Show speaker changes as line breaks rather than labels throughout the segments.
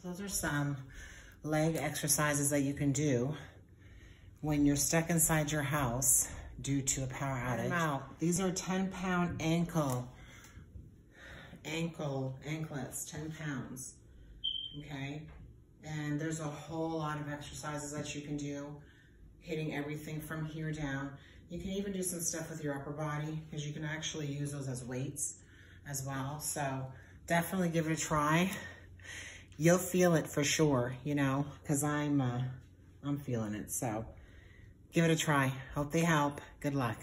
Those are some leg exercises that you can do when you're stuck inside your house due to a power outage. These are 10-pound anklets, 10 pounds, okay? And there's a whole lot of exercises that you can do, hitting everything from here down. You can even do some stuff with your upper body because you can actually use those as weights as well. So definitely give it a try. You'll feel it for sure, you know, because I'm feeling it. So give it a try. Hope they help. Good luck.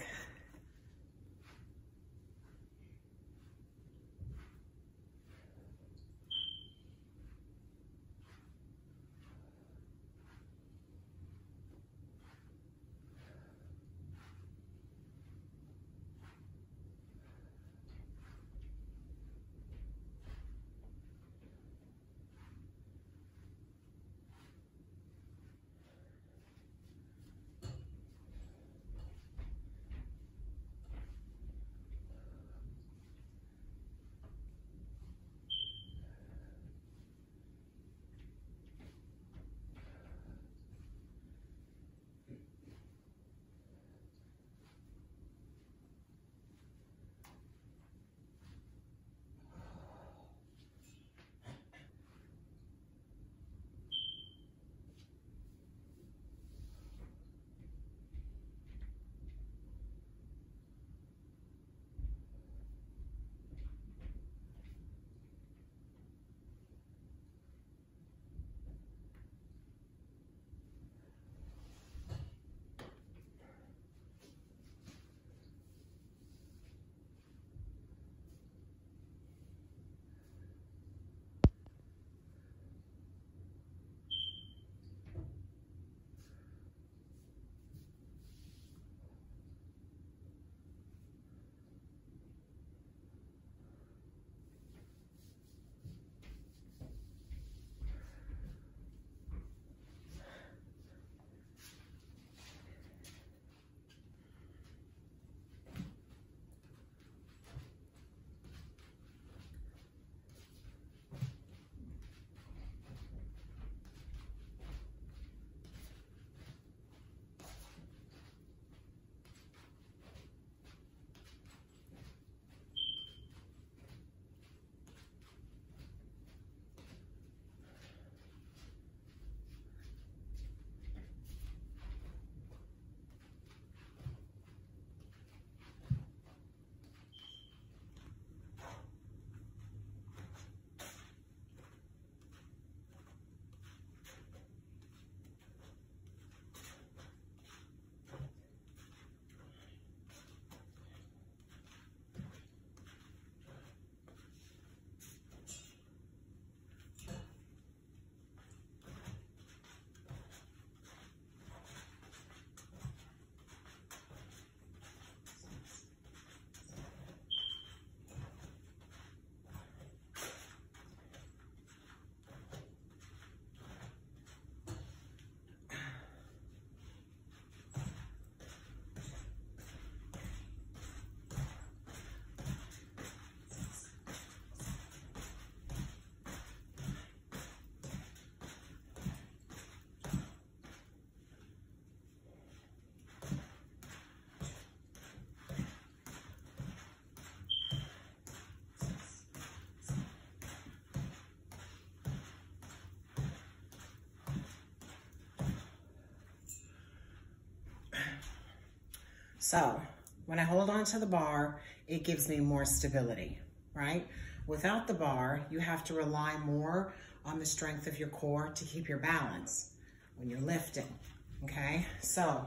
So when I hold on to the bar, it gives me more stability, right? Without the bar, you have to rely more on the strength of your core to keep your balance when you're lifting, okay? So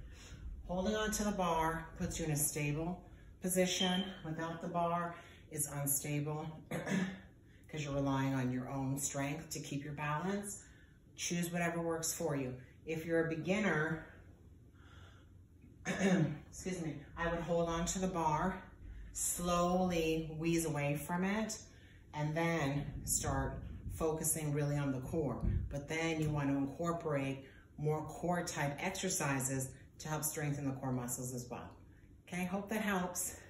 holding on to the bar puts you in a stable position. Without the bar, it's unstable because you're relying on your own strength to keep your balance. Choose whatever works for you. If you're a beginner, excuse me, I would hold on to the bar, slowly wheeze away from it, and then start focusing really on the core. But then you want to incorporate more core type exercises to help strengthen the core muscles as well. Okay, hope that helps.